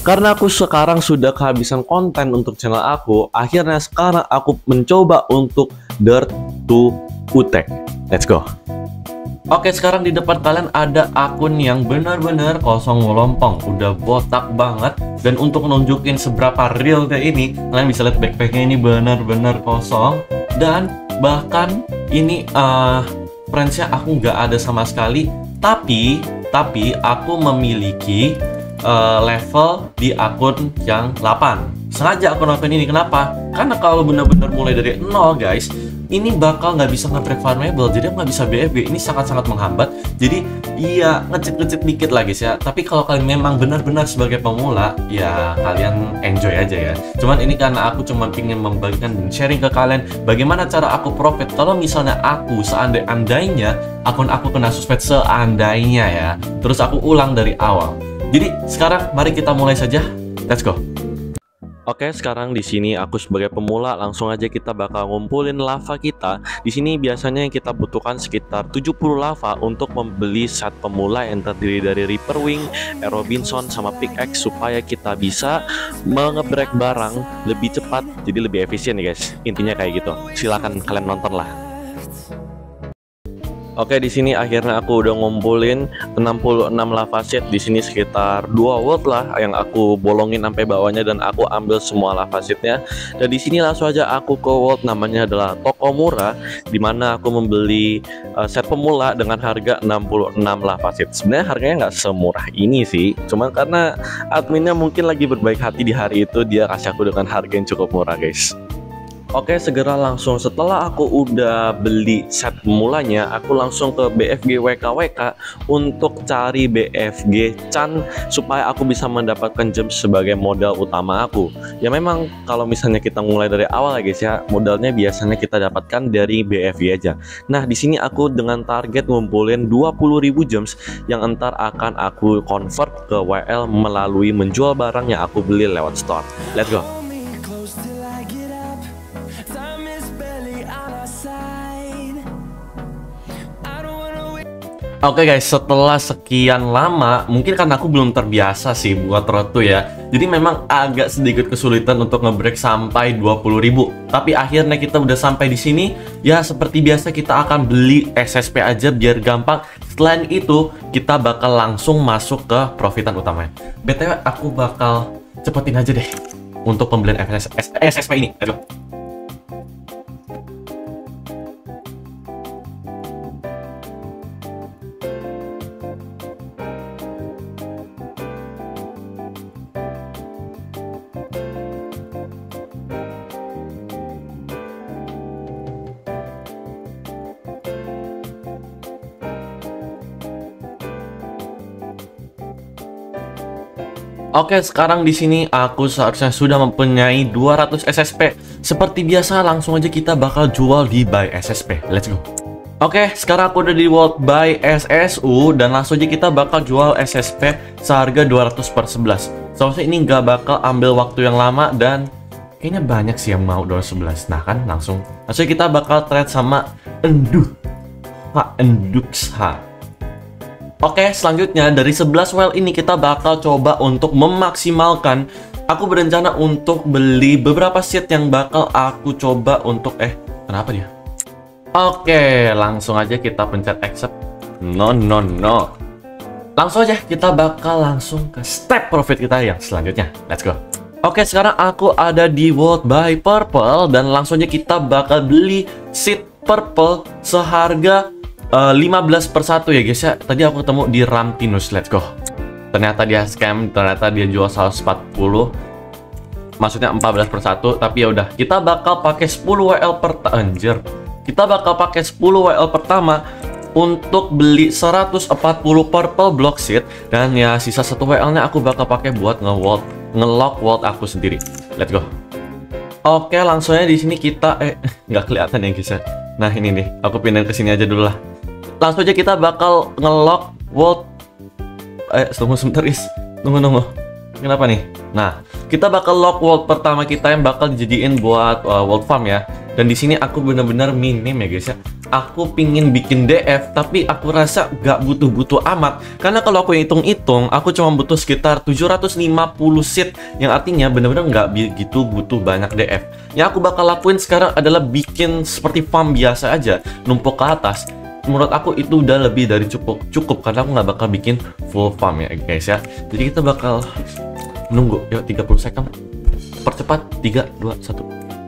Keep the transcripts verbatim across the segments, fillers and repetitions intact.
Karena aku sekarang sudah kehabisan konten untuk channel aku, akhirnya sekarang aku mencoba untuk Dirt to Utek. Let's go. Oke, sekarang di depan kalian ada akun yang benar-benar kosong melompong, udah botak banget. Dan untuk nunjukin seberapa realnya ini, kalian bisa lihat backpacknya ini benar-benar kosong. Dan bahkan ini uh, friendsnya aku nggak ada sama sekali. Tapi, tapi aku memiliki Uh, level di akun yang delapan. Sengaja aku nonton ini, kenapa? Karena kalau benar-benar mulai dari nol guys, ini bakal nggak bisa nge-break farmable, jadi nggak bisa B F G. Ini sangat-sangat menghambat. Jadi iya, ngecit-ngecit dikit lah guys ya. Tapi kalau kalian memang benar-benar sebagai pemula, ya kalian enjoy aja ya. Cuman ini karena aku cuma ingin membagikan dan sharing ke kalian bagaimana cara aku profit. Kalau misalnya aku seandai-andainya akun aku kena suspend, seandainya ya, terus aku ulang dari awal. Jadi sekarang mari kita mulai saja. Let's go. Oke, sekarang di sini aku sebagai pemula langsung aja kita bakal ngumpulin lava kita. Di sini biasanya yang kita butuhkan sekitar tujuh puluh lava untuk membeli set pemula yang terdiri dari Reaper Wing, Air Robinson sama pickaxe supaya kita bisa mengebreak barang lebih cepat, jadi lebih efisien ya guys. Intinya kayak gitu. Silakan kalian nonton lah. Oke, di sini akhirnya aku udah ngumpulin enam puluh enam lava sheet. Di sini sekitar dua world lah yang aku bolongin sampai bawahnya dan aku ambil semua lava sheetnya. Dan di sini langsung aja aku ke world namanya adalah Toko Murah, dimana aku membeli uh, set pemula dengan harga enam puluh enam lava sheet. Sebenarnya harganya nggak semurah ini sih, cuman karena adminnya mungkin lagi berbaik hati di hari itu, dia kasih aku dengan harga yang cukup murah guys. Oke, segera langsung setelah aku udah beli set mulanya, aku langsung ke B F G W K W K untuk cari B F G Chan supaya aku bisa mendapatkan gems sebagai modal utama aku. Ya memang kalau misalnya kita mulai dari awal ya guys ya, modalnya biasanya kita dapatkan dari B F G aja. Nah, di sini aku dengan target ngumpulin dua puluh ribu gems yang entar akan aku convert ke W L melalui menjual barang yang aku beli lewat store. Let's go. Oke guys, setelah sekian lama, mungkin karena aku belum terbiasa sih buat roto ya, jadi memang agak sedikit kesulitan untuk ngebreak sampai dua puluh ribu. Tapi akhirnya kita udah sampai di sini. Ya seperti biasa kita akan beli S S P aja biar gampang. Selain itu, kita bakal langsung masuk ke profitan utamanya. B T W aku bakal cepetin aja deh untuk pembelian S S P ini. Aduh. Oke, sekarang di sini aku seharusnya sudah mempunyai dua ratus S S P. Seperti biasa, langsung aja kita bakal jual di buy S S P. Let's go. Oke, sekarang aku udah di world buy S S U dan langsung aja kita bakal jual S S P seharga dua ratus per sebelas. Soalnya ini nggak bakal ambil waktu yang lama dan kayaknya banyak sih yang mau dua ratus sebelas. Nah kan, langsung. Langsung kita bakal trade sama Enduh. Pak Enduksa. Oke, selanjutnya dari sebelas well ini kita bakal coba untuk memaksimalkan. Aku berencana untuk beli beberapa seed yang bakal aku coba untuk eh kenapa dia? Oke, langsung aja kita pencet accept. No no no. Langsung aja kita bakal langsung ke step profit kita yang selanjutnya. Let's go. Oke, sekarang aku ada di world buy purple dan langsung aja kita bakal beli seed purple seharga Uh, lima belas per satu ya guys ya. Tadi aku ketemu di Ramtinus. Let's go. Ternyata dia scam, ternyata dia jual seratus empat puluh. Maksudnya empat belas per satu. Tapi ya udah, kita bakal pakai sepuluh W L per anjir. Kita bakal pakai sepuluh W L pertama untuk beli seratus empat puluh purple block seed dan ya sisa satu W L-nya aku bakal pakai buat nge-vault, nge-lock vault aku sendiri. Let's go. Oke, langsungnya di sini kita eh nggak kelihatan ya guys ya. Nah, ini nih, aku pindah ke sini aja dulu lah. Langsung aja kita bakal nge-lock vault. Eh, tunggu sebentar guys. Tunggu, tunggu. Kenapa nih? Nah, kita bakal lock vault pertama kita yang bakal dijadiin buat uh, vault farm ya. Dan di sini aku bener-bener minim ya guys ya. aku pingin bikin D F, tapi aku rasa gak butuh-butuh amat. Karena kalau aku hitung-hitung, aku cuma butuh sekitar tujuh ratus lima puluh seed, yang artinya bener-bener gak begitu butuh banyak D F. Yang aku bakal lakuin sekarang adalah bikin seperti farm biasa aja, numpuk ke atas. Menurut aku itu udah lebih dari cukup, cukup karena aku nggak bakal bikin full farm ya guys ya. Jadi kita bakal nunggu, yuk tiga puluh second. Percepat, tiga, dua, satu.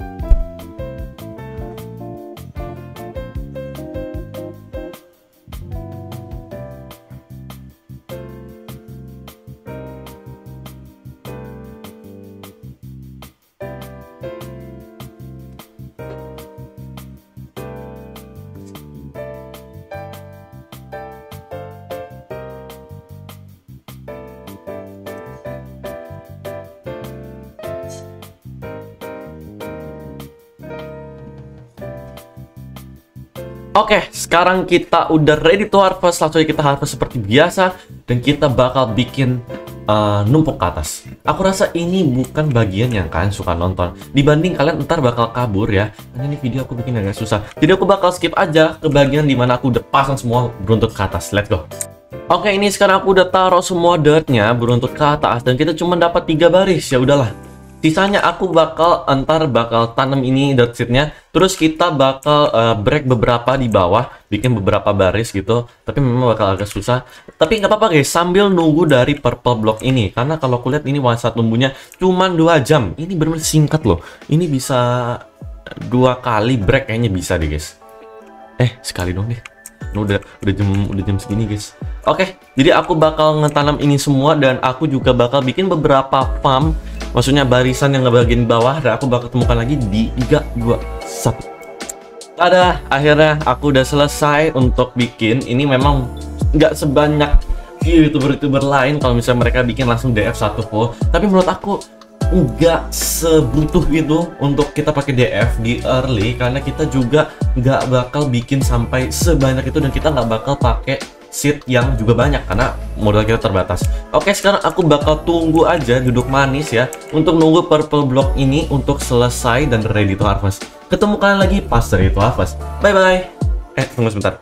Oke, sekarang kita udah ready to harvest. Langsung aja kita harvest seperti biasa. Dan kita bakal bikin uh, numpuk ke atas. Aku rasa ini bukan bagian yang kalian suka nonton. Dibanding kalian ntar bakal kabur ya. Karena ini video aku bikin agak susah. Jadi aku bakal skip aja ke bagian dimana aku udah pasang semua beruntut ke atas. Let's go. Oke, ini sekarang aku udah taruh semua dirtnya beruntut ke atas. Dan kita cuma dapat tiga baris. Ya udahlah. Sisanya aku bakal antar bakal tanam ini dirt seednya. Terus kita bakal uh, break beberapa di bawah, bikin beberapa baris gitu. Tapi memang bakal agak susah. Tapi nggak apa-apa guys, sambil nunggu dari purple block ini. Karena kalau aku lihat ini masa tumbuhnya cuma dua jam. Ini benar-benar singkat loh. Ini bisa dua kali break kayaknya bisa deh guys. Eh sekali dong deh. Ini udah udah jam udah jam segini guys. Oke, jadi aku bakal ngetanam ini semua dan aku juga bakal bikin beberapa farm. Maksudnya barisan yang ngebagian bawah, dan aku bakal temukan lagi di tiga, dua, satu. Tada, akhirnya aku udah selesai untuk bikin. Ini memang nggak sebanyak youtuber-youtuber lain kalau misalnya mereka bikin langsung D F satu full. Tapi menurut aku nggak sebutuh itu untuk kita pakai D F di early, karena kita juga nggak bakal bikin sampai sebanyak itu dan kita nggak bakal pakai seed yang juga banyak karena modal kita terbatas. Oke, sekarang aku bakal tunggu aja duduk manis ya untuk nunggu purple block ini untuk selesai dan ready to harvest. Ketemu kalian lagi pas ready to harvest. Bye bye. Eh, tunggu sebentar.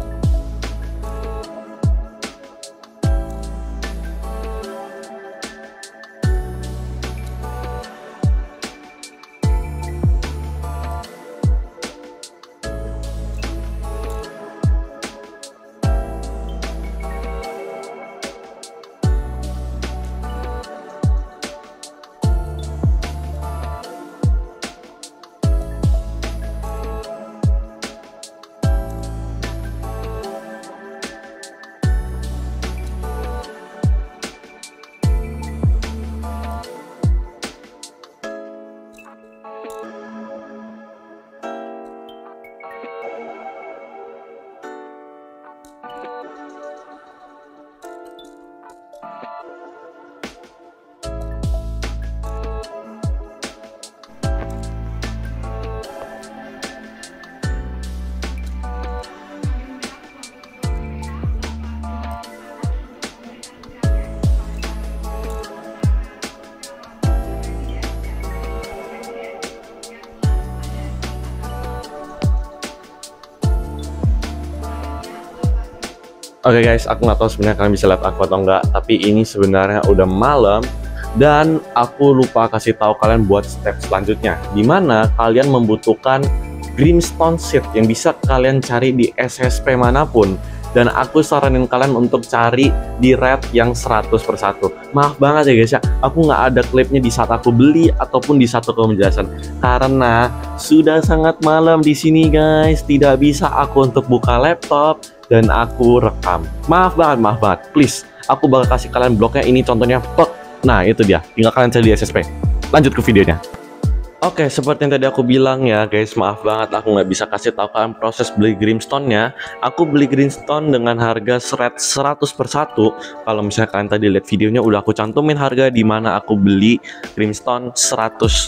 Oke okay guys, aku nggak tahu sebenarnya kalian bisa lihat aku atau enggak, tapi ini sebenarnya udah malam dan aku lupa kasih tahu kalian buat step selanjutnya, dimana kalian membutuhkan Grimstone Seed yang bisa kalian cari di S S P manapun. Dan aku saranin kalian untuk cari di red yang seratus per satu. Maaf banget ya guys ya, aku nggak ada klipnya di saat aku beli ataupun di satu penjelasan karena sudah sangat malam di sini guys. Tidak bisa aku untuk buka laptop dan aku rekam. Maaf banget, maaf banget. Please, aku bakal kasih kalian bloknya. Ini contohnya pek. Nah itu dia, tinggal kalian cari di S S P. Lanjut ke videonya. Oke, seperti yang tadi aku bilang ya guys, maaf banget aku nggak bisa kasih tahu kalian proses beli Grimstone-nya. Aku beli Grimstone dengan harga red seratus per satu. Kalau misalnya kalian tadi lihat videonya, udah aku cantumin harga di mana aku beli Grimstone seratus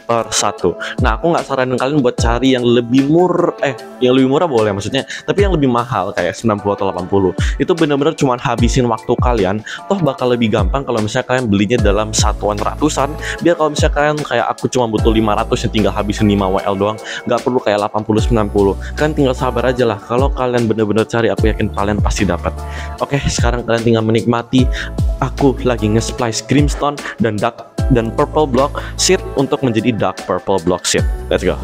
per satu. Nah, aku nggak saranin kalian buat cari yang lebih murah, eh yang lebih murah boleh maksudnya, tapi yang lebih mahal kayak sembilan puluh atau delapan puluh. Itu bener-bener cuma habisin waktu kalian. Toh bakal lebih gampang kalau misalnya kalian belinya dalam satuan ratusan. Biar kalau misalnya kalian kayak aku cuma butuh lima ratus yang tinggal habisin lima W L doang, nggak perlu kayak delapan puluh sembilan puluh. Kan tinggal sabar aja lah. Kalau kalian bener-bener cari, aku yakin kalian pasti dapat. Oke, sekarang kalian tinggal menikmati aku lagi nge-splice Grimstone dan Dark dan Purple Block Seed untuk menjadi Dark Purple Block Seed. Let's go.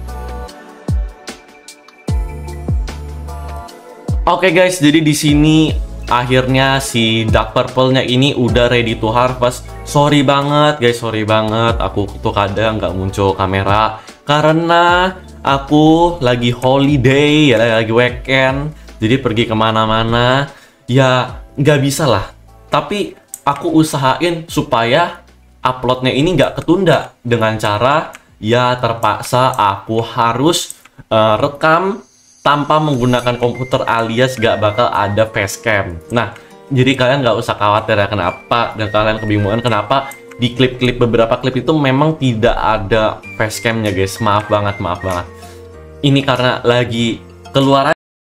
Oke okay guys, jadi di sini akhirnya si Dark Purple-nya ini udah ready to harvest. Sorry banget guys, sorry banget. Aku tuh kadang nggak muncul kamera karena aku lagi holiday ya, lagi weekend. Jadi pergi kemana-mana ya nggak bisa lah. Tapi aku usahain supaya uploadnya ini nggak ketunda dengan cara ya terpaksa aku harus uh, rekam tanpa menggunakan komputer alias gak bakal ada facecam. Nah, jadi kalian nggak usah khawatir ya kenapa dan kalian kebingungan kenapa di klip-klip beberapa klip itu memang tidak ada facecamnya guys. Maaf banget, maaf banget. Ini karena lagi keluar.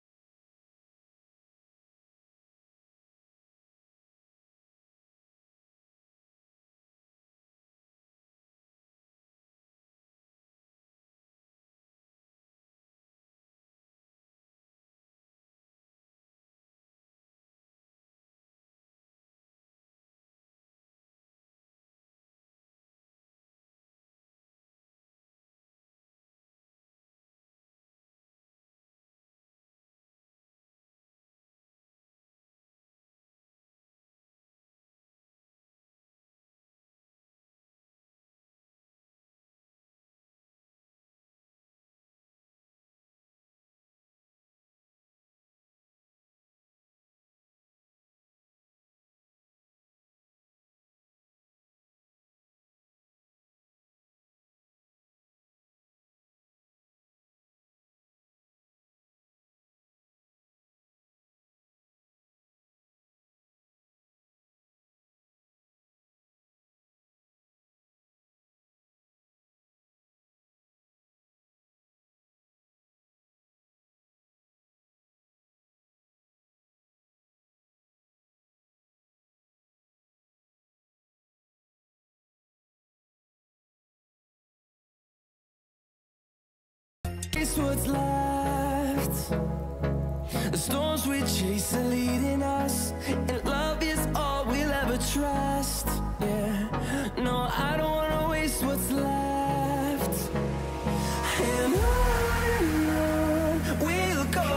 What's left? The storms we chase are leading us, and love is all we'll ever trust. Yeah, no, I don't wanna waste what's left. And on and on we'll go,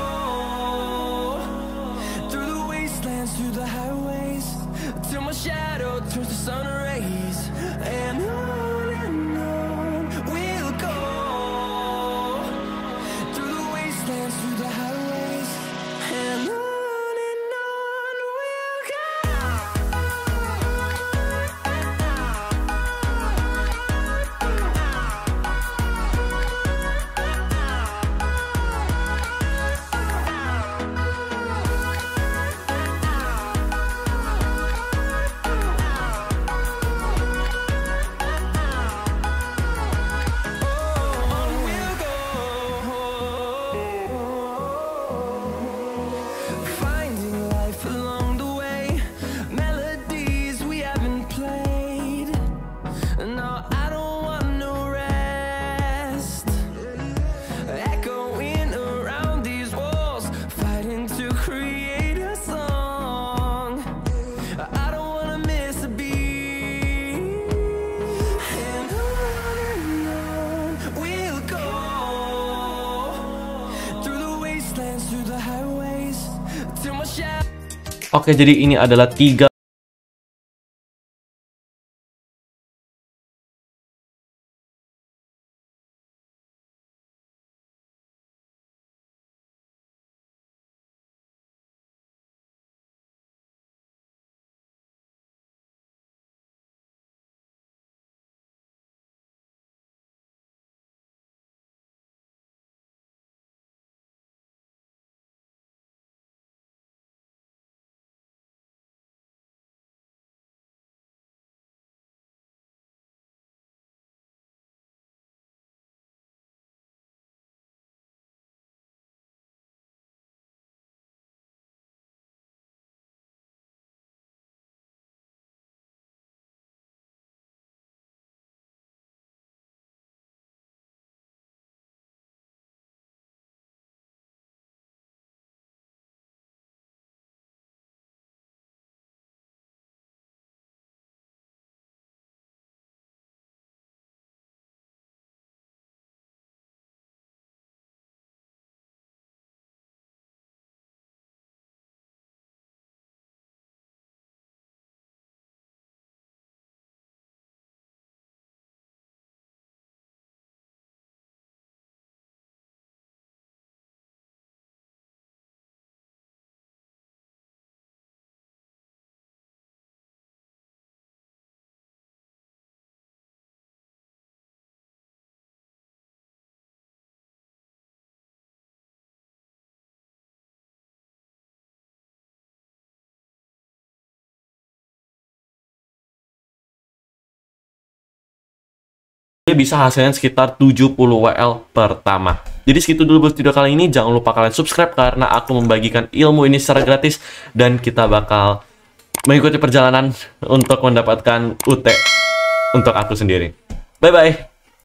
through the wastelands, through the highways, till my shadow turns to sun rays. And on and on we'll go, through the highways, and on and on we'll go. Oke, jadi ini adalah tiga dia bisa hasilnya sekitar tujuh puluh W L pertama. Jadi segitu dulu buat video kali ini. Jangan lupa kalian subscribe karena aku membagikan ilmu ini secara gratis. Dan kita bakal mengikuti perjalanan untuk mendapatkan U T untuk aku sendiri. Bye-bye.